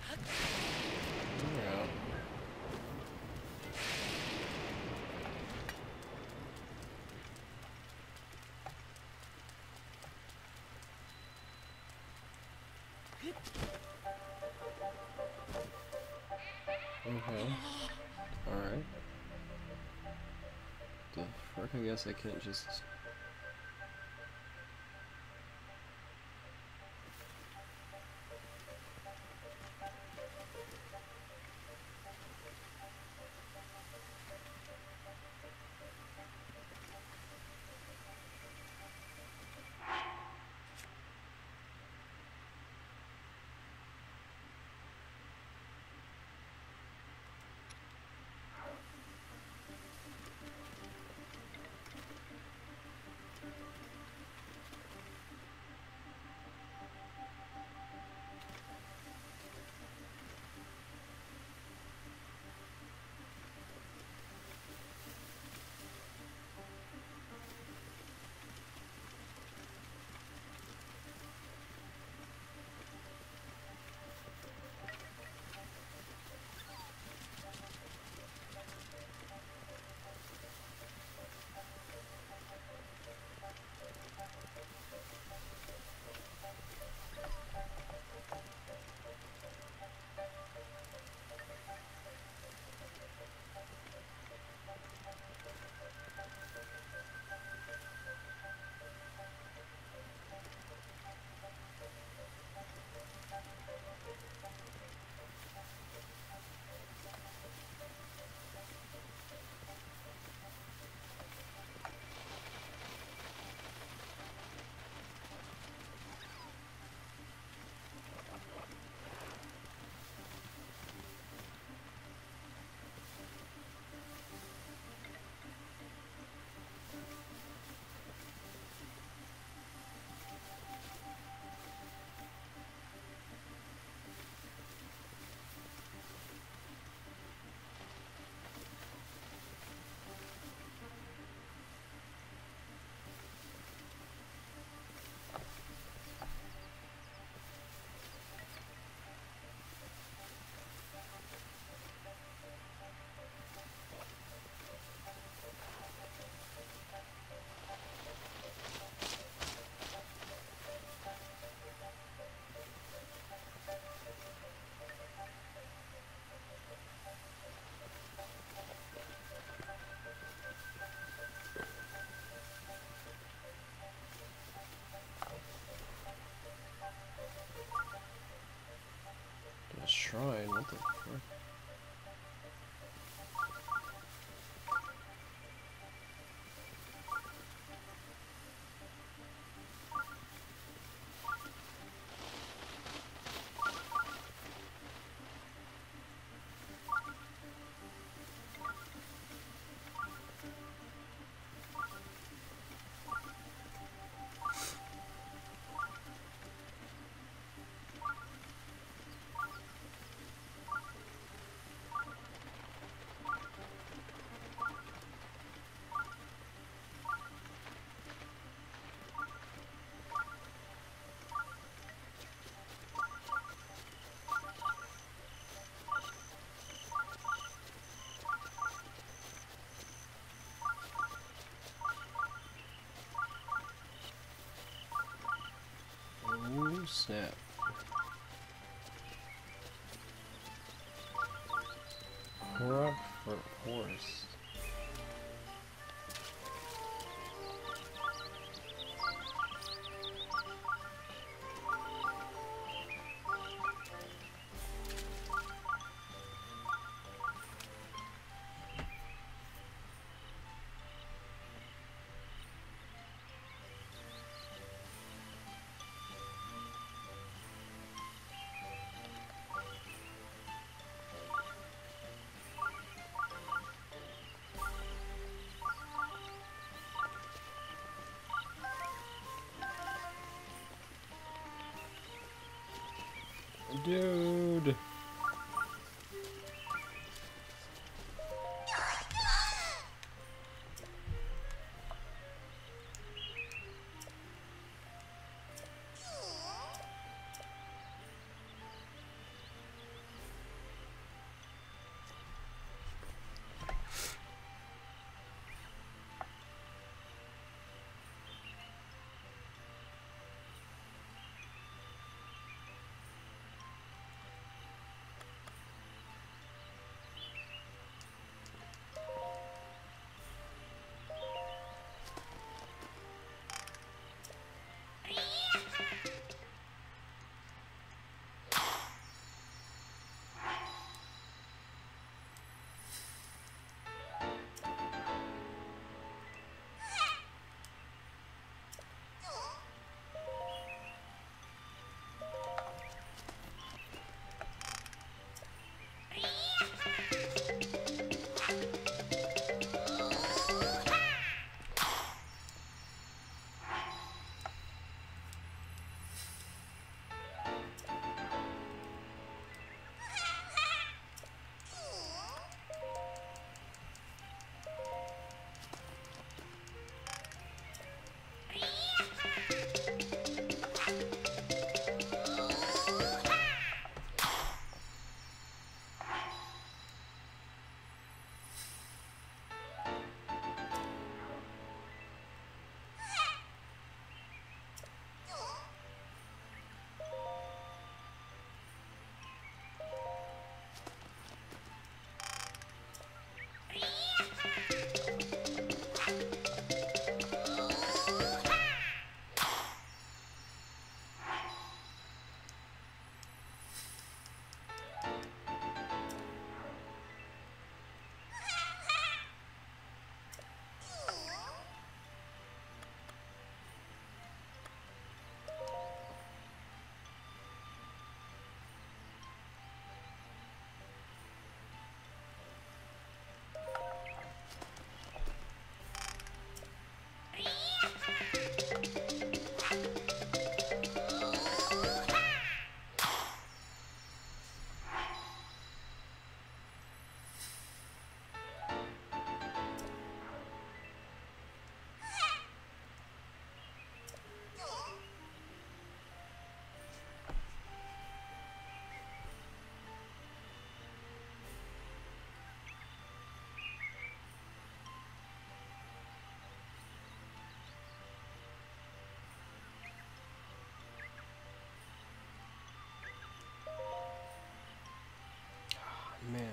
Yeah. Okay. Alright. The frick, I guess I can't just... A shrine? What the frick? Oh snap. Rock for horse. Dude. man.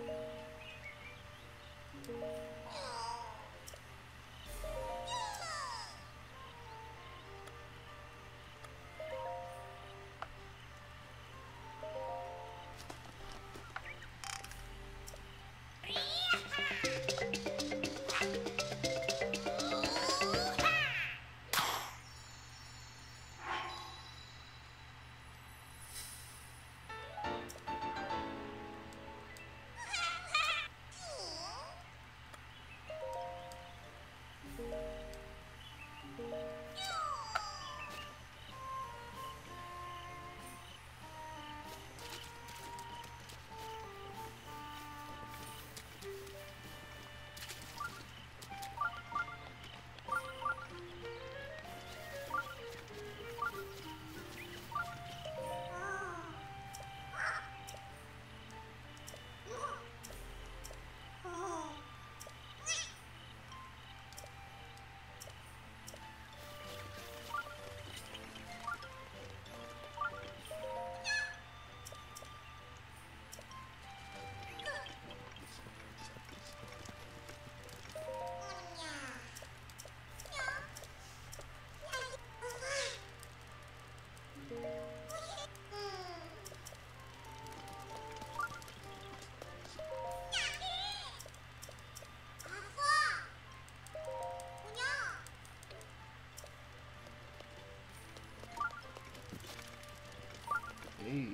Hey.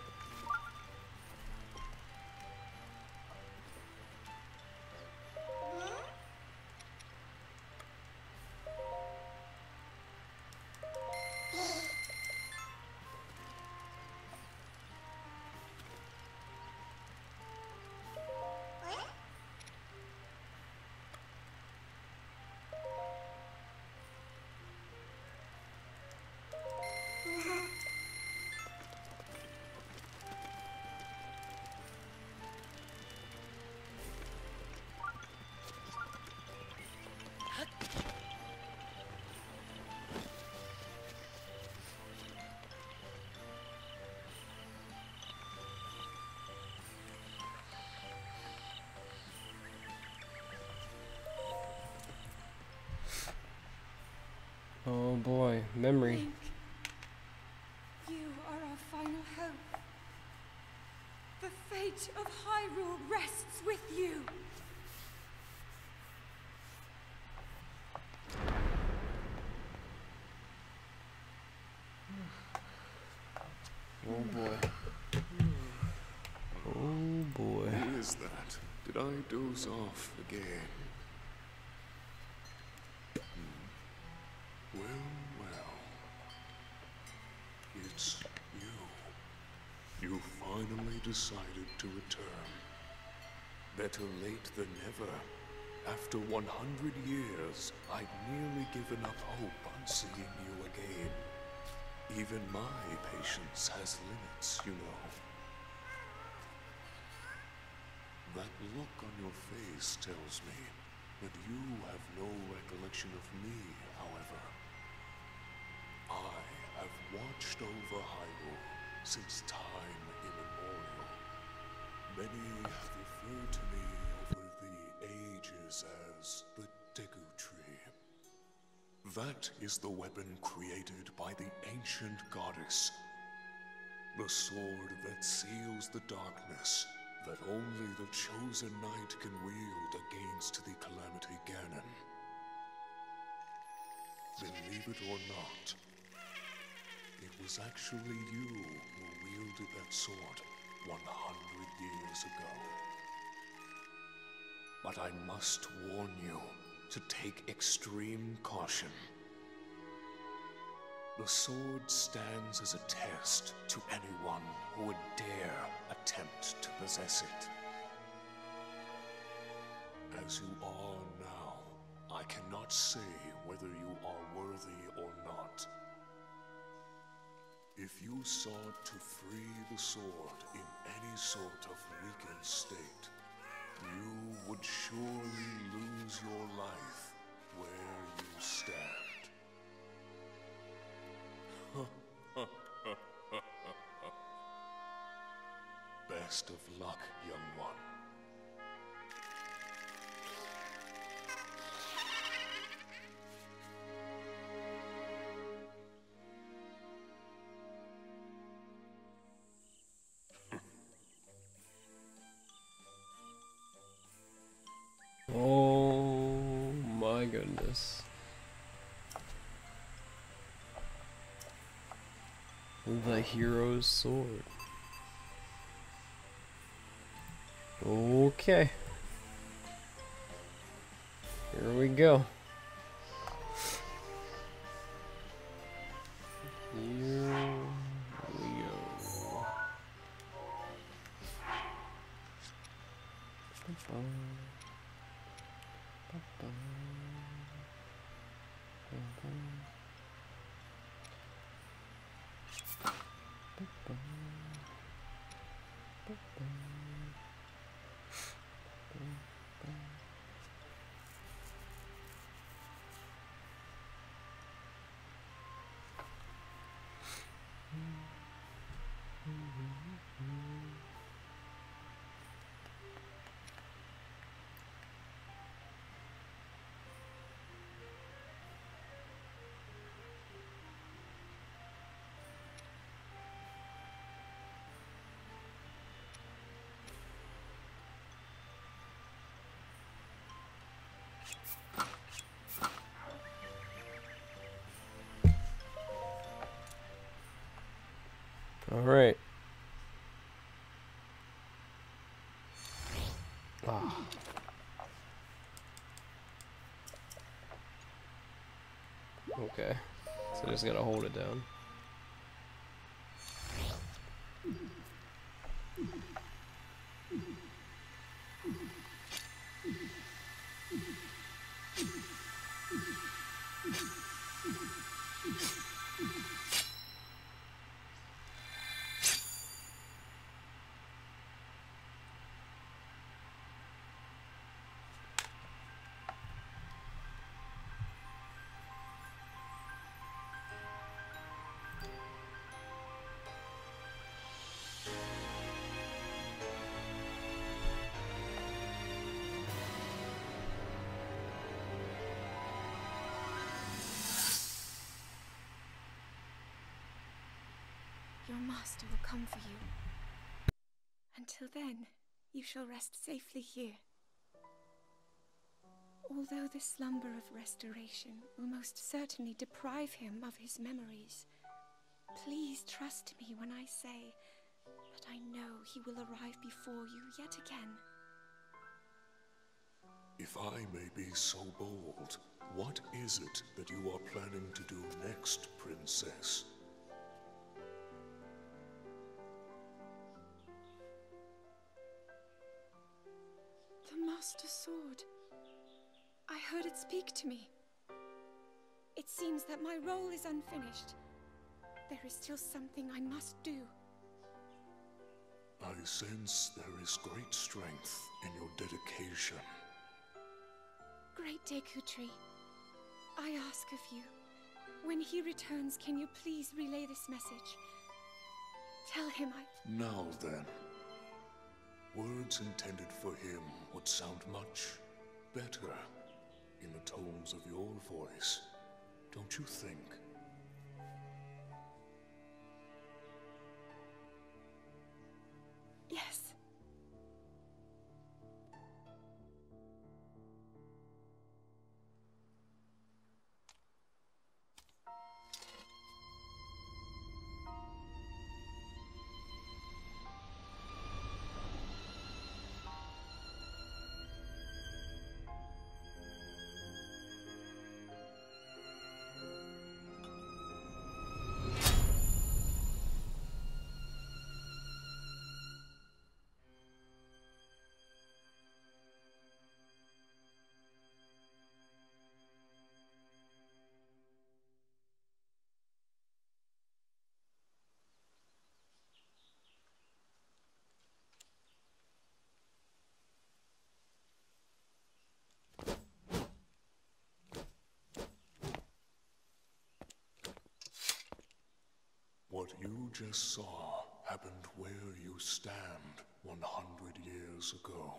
Oh boy, memory. Link, you are our final hope. The fate of Hyrule rests with you. Oh boy. Oh boy. Who is that? Did I doze off again? Well. It's you. You finally decided to return. Better late than never. After 100 years, I'd nearly given up hope on seeing you again. Even my patience has limits, you know. That look on your face tells me that you have no recollection of me, however. I have watched over Hyrule since time immemorial. Many have referred to me over the ages as the Deku Tree. That is the weapon created by the ancient goddess. The sword that seals the darkness that only the chosen knight can wield against the Calamity Ganon. Believe it or not, it was actually you who wielded that sword 100 years ago. But I must warn you to take extreme caution. The sword stands as a test to anyone who would dare attempt to possess it. As you are now, I cannot say whether you are worthy or not. If you sought to free the sword in any sort of weakened state, you would surely lose your life where you stand. Best of luck, young one. Oh my goodness. The hero's sword. Okay. Here we go. Here we go. All right. Ah. Okay. So I just gotta hold it down. Your master will come for you. Until then, you shall rest safely here. Although the slumber of restoration will most certainly deprive him of his memories, please trust me when I say that I know he will arrive before you yet again. If I may be so bold, what is it that you are planning to do next, Princess? The Master Sword. I heard it speak to me. It seems that my role is unfinished. There is still something I must do. I sense there is great strength in your dedication. Great Dekutri, I ask of you, when he returns, can you please relay this message? Tell him Now then, words intended for him would sound much better in the tones of your voice, don't you think? Yes. What you just saw happened where you stand 100 years ago.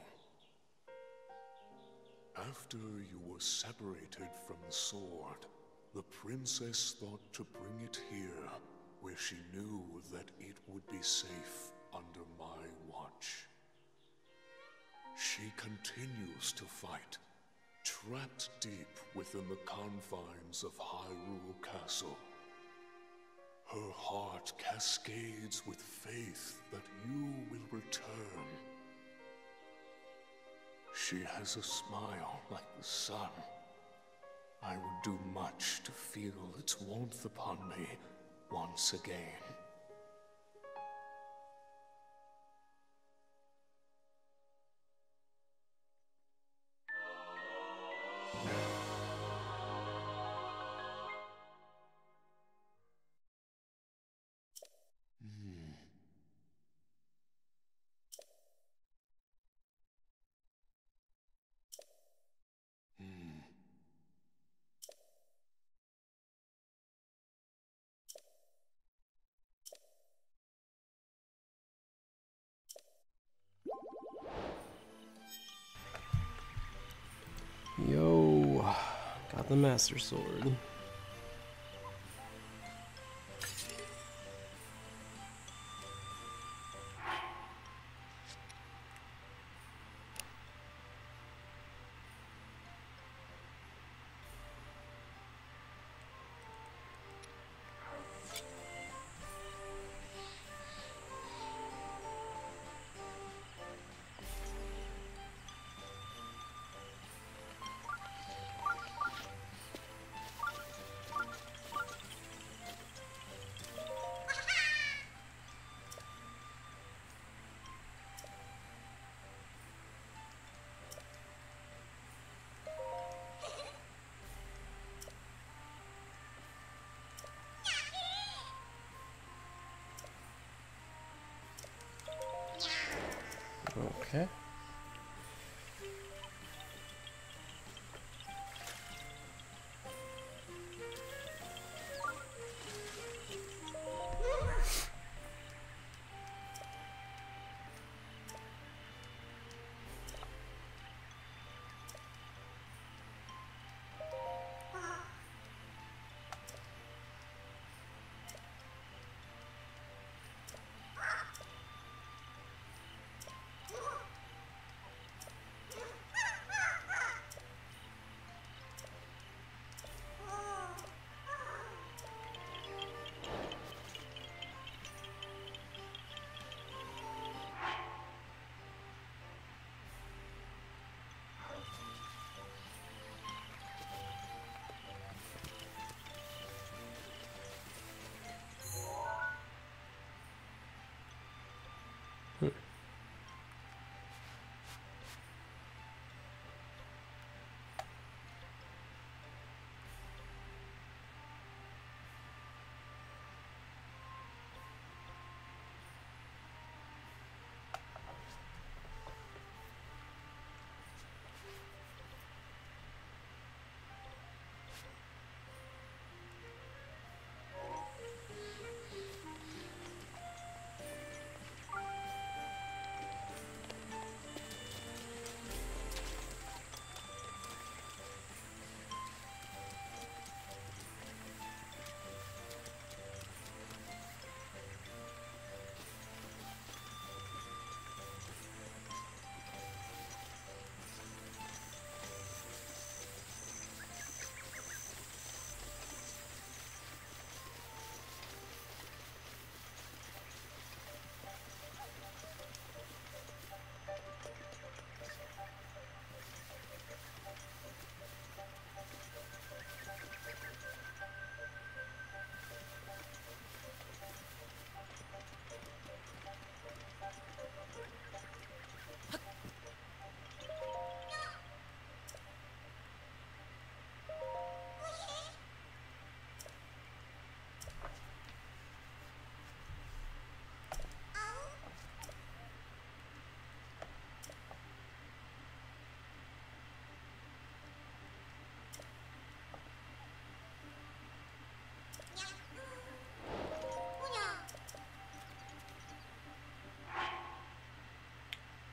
After you were separated from the sword, the princess thought to bring it here, where she knew that it would be safe under my watch. She continues to fight, trapped deep within the confines of Hyrule Castle. Her heart cascades with faith that you will return. She has a smile like the sun. I would do much to feel its warmth upon me once again. Yo, got the Master Sword. Okay.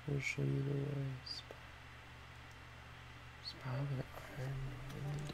We'll show you the way. Spy with iron wind.